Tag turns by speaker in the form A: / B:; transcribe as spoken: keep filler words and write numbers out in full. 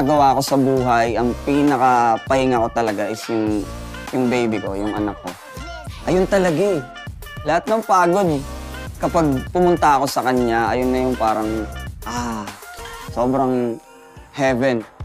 A: ginagawa ko sa buhay, ang pinakapahinga ko talaga is yung, yung baby ko, yung anak ko. Ayun talaga eh. Lahat ng pagod, kapag pumunta ako sa kanya, ayun na yung parang, ah, sobrang heaven.